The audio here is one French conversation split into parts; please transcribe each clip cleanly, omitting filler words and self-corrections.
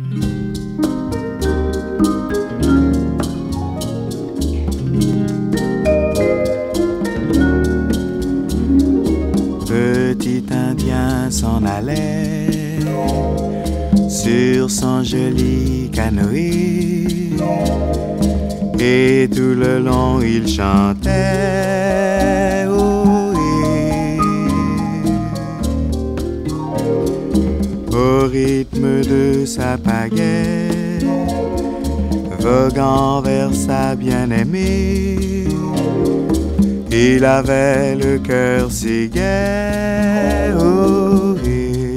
Petit Indien s'en allait sur son joli canoë et tout le long il chantait ohé. Au rythme de sa pagaie, voguant vers sa bien-aimée, il avait le cœur si gai, ohé.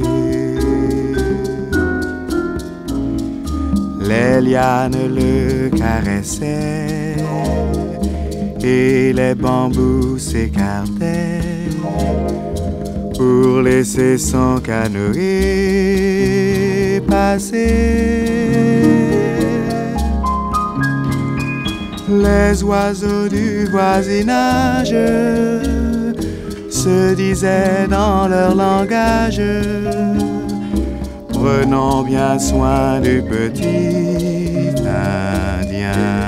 Les lianes le caressaient et les bambous s'écartaient pour laisser son canoë passer. Les oiseaux du voisinage se disaient dans leur langage: prenons bien soin du petit Indien.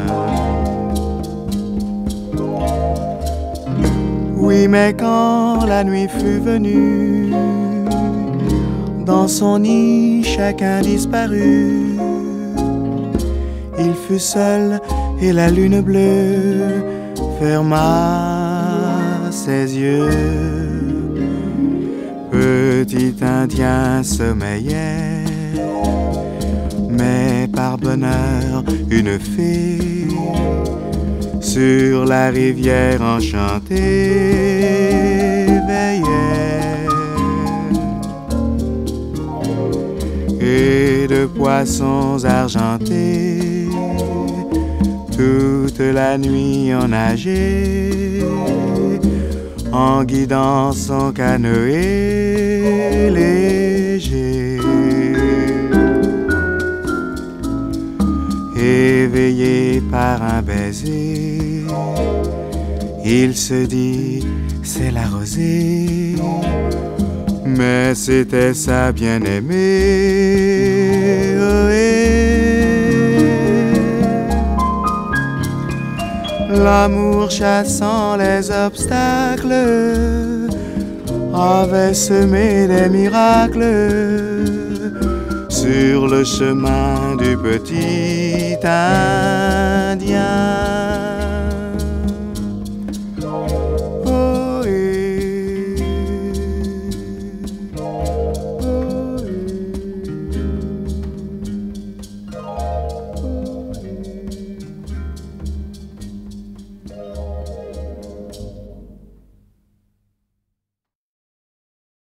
Oui, mais quand la nuit fut venue, dans son nid chacun disparut. Il fut seul et la lune bleue ferma ses yeux. Petit Indien sommeillait, mais par bonheur une fée sur la rivière enchantée veillait. Et de poissons argentés toute la nuit on nageait, en guidant son canoë léger. Éveillé par un baiser, il se dit c'est la rosée, mais c'était sa bien-aimée. L'amour chassant les obstacles avait semé des miracles sur le chemin du petit Indien.